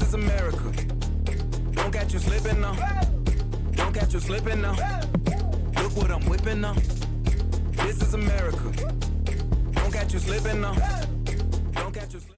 is America. Don't catch you slipping now. Don't catch you slipping now. Look what I'm whipping now. This is America. Don't catch you slipping now. Don't catch you slipping.